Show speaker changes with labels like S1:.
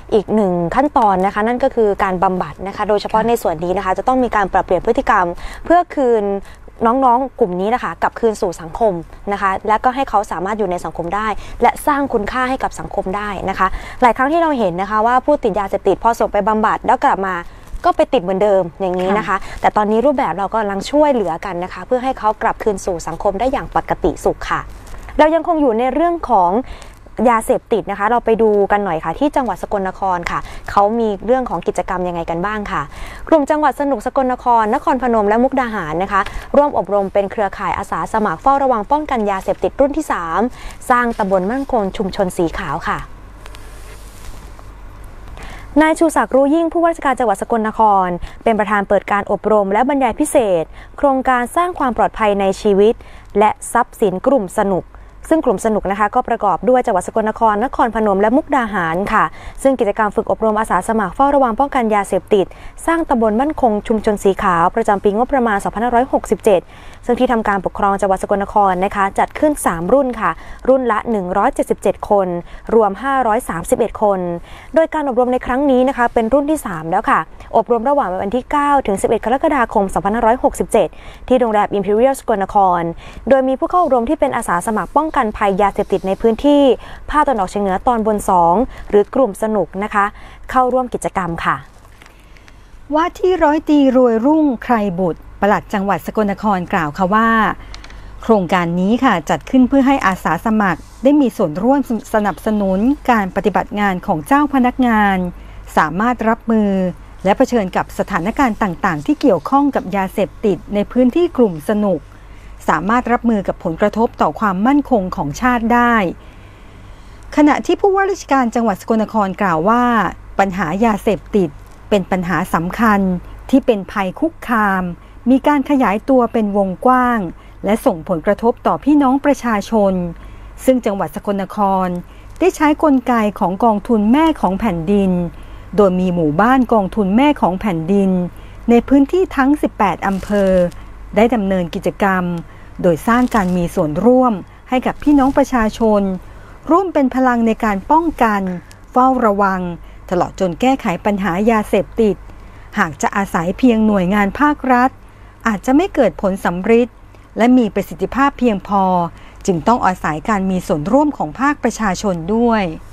S1: อีกหนึ่งขั้นตอนนะคะนั่นก็คือการบำบัดนะคะโดยเฉพาะในส่วนนี้นะคะจะต้องมีการปรับเปลี่ยนพฤติกรรมเพื่อคืนน้องๆกลุ่มนี้นะคะกลับคืนสู่สังคมนะคะและก็ให้เขาสามารถอยู่ในสังคมได้และสร้างคุณค่าให้กับสังคมได้นะคะหลายครั้งที่เราเห็นนะคะว่าผู้ติดยาเสพติดพอส่งไปบำบัดแล้วกลับมาก็ไปติดเหมือนเดิมอย่างนี้นะคะแต่ตอนนี้รูปแบบเรากำลังช่วยเหลือกันนะคะเพื่อให้เขากลับคืนสู่สังคมได้อย่างปกติสุขค่ะเรายังคงอยู่ในเรื่องของยาเสพติดนะคะเราไปดูกันหน่อยค่ะที่จังหวัดสกลนครค่ะเขามีเรื่องของกิจกรรมยังไงกันบ้างค่ะกลุ่มจังหวัดสนุกสกลนครนครพนมและมุกดาหารนะคะร่วมอบรมเป็นเครือข่ายอาสาสมัครเฝ้าระวังป้องกันยาเสพติดรุ่นที่3สร้างตำบลมั่นคงชุมชนสีขาวค่ะนายชูศักดิ์รู้ยิ่งผู้ว่าราชการจังหวัดสกลนครเป็นประธานเปิดการอบรมและบรรยายพิเศษโครงการสร้างความปลอดภัยในชีวิตและทรัพย์สินกลุ่มสนุกซึ่งกลุ่มสนุกนะคะก็ประกอบด้วยจังหวัดสกลนครนครพนมและมุกดาหารค่ะซึ่งกิจกรรมฝึกอบรมอาสาสมัครเฝ้าระวังป้องกันยาเสพติดสร้างตำบลมั่นคงชุมชนสีขาวประจำปีงบประมาณ 2567 ซึ่งที่ทำการปกครองจังหวัดสกลนครนะคะจัดขึ้น3รุ่นค่ะรุ่นละ177คนรวม531คนโดยการอบรมในครั้งนี้นะคะเป็นรุ่นที่3แล้วค่ะอบรมระหว่างวันที่9ถึง11กรกฎาคม 2567 ที่โรงแรม Imperial สกลนครโดยมีผู้เข้าอบรมที่เป็นอาสาสมัครป้องกันภัยยาเสพติดในพื้นที่ภาคตะวันออกเฉียงเหนือตอนบน2หรือกลุ่มสนุกนะคะเข้าร่วมกิจกรรมค่ะ
S2: ว่าที่ร้อยตรีรวยรุ่งไครบุตรปลัดจังหวัดสกลนครกล่าวค่ะว่าโครงการนี้ค่ะจัดขึ้นเพื่อให้อาสาสมัครได้มีส่วนร่วมสนับสนุนการปฏิบัติงานของเจ้าพนักงานสามารถรับมือและเผชิญกับสถานการณ์ต่างๆที่เกี่ยวข้องกับยาเสพติดในพื้นที่กลุ่มสนุกสามารถรับมือกับผลกระทบต่อความมั่นคงของชาติได้ขณะที่ผู้ว่าราชการจังหวัดสกลนครกล่าวว่าปัญหายาเสพติดเป็นปัญหาสำคัญที่เป็นภัยคุกคามมีการขยายตัวเป็นวงกว้างและส่งผลกระทบต่อพี่น้องประชาชนซึ่งจังหวัดสกลนครได้ใช้กลไกของกองทุนแม่ของแผ่นดินโดยมีหมู่บ้านกองทุนแม่ของแผ่นดินในพื้นที่ทั้ง18อำเภอได้ดำเนินกิจกรรมโดยสร้างการมีส่วนร่วมให้กับพี่น้องประชาชนร่วมเป็นพลังในการป้องกันเฝ้าระวังตลอดจนแก้ไขปัญหายาเสพติดหากจะอาศัยเพียงหน่วยงานภาครัฐอาจจะไม่เกิดผลสำฤทธิ์และมีประสิทธิภาพเพียงพอจึงต้องอาศัยการมีส่วนร่วมของภาคประชาชนด้วย